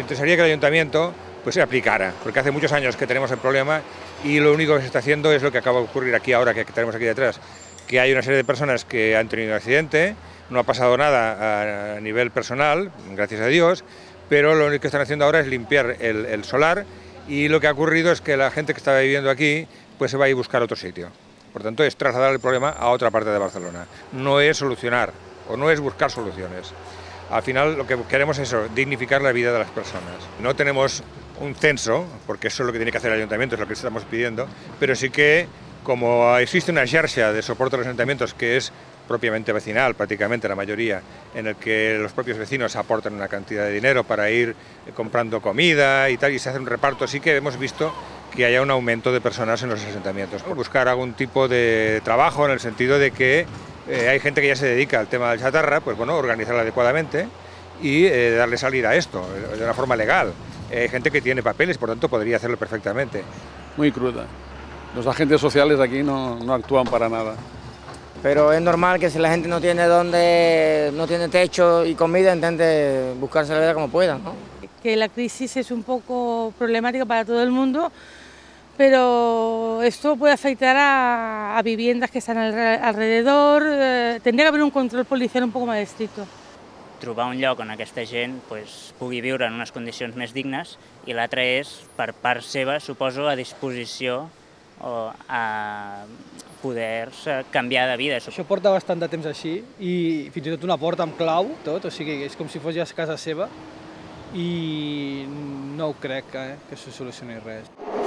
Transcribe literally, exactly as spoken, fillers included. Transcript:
interesaría que el ayuntamiento pues se aplicara, porque hace muchos años que tenemos el problema y lo único que se está haciendo es lo que acaba de ocurrir aquí ahora, que tenemos aquí detrás, que hay una serie de personas que han tenido un accidente, no ha pasado nada a nivel personal, gracias a Dios, pero lo único que están haciendo ahora es limpiar el, el solar y lo que ha ocurrido es que la gente que estaba viviendo aquí pues se va a ir a buscar otro sitio. Por tanto, es trasladar el problema a otra parte de Barcelona, no es solucionar o no es buscar soluciones. Al final lo que queremos es eso, dignificar la vida de las personas. No tenemos un censo, porque eso es lo que tiene que hacer el ayuntamiento, es lo que estamos pidiendo, pero sí que como existe una xarxa de soporte a los ayuntamientos que es propiamente vecinal, prácticamente la mayoría, en el que los propios vecinos aportan una cantidad de dinero para ir comprando comida y tal, y se hace un reparto, sí que hemos visto que haya un aumento de personas en los ayuntamientos. Buscar algún tipo de trabajo en el sentido de que eh, hay gente que ya se dedica al tema de la chatarra, pues bueno, organizarla adecuadamente y eh, darle salida a esto, de una forma legal. Hay gente que tiene papeles, por tanto podría hacerlo perfectamente. Muy cruda. Los agentes sociales aquí no, no actúan para nada. Pero es normal que si la gente no tiene dónde, no tiene techo y comida, intente buscarse la vida como pueda, ¿no? Que la crisis es un poco problemática para todo el mundo, pero esto puede afectar a, a viviendas que están alrededor. Eh, tendría que haber un control policial un poco más estricto. Trobar un lloc on aquesta gent pues, pugui viure en unes condicions més dignes i l'altre és, per part seva, suposo, a disposició o a poder canviar de vida. Això porta bastant de temps així i fins i tot una porta amb clau, tot, o sigui, és com si fos ja casa seva i no crec que, eh, que se solucioni res.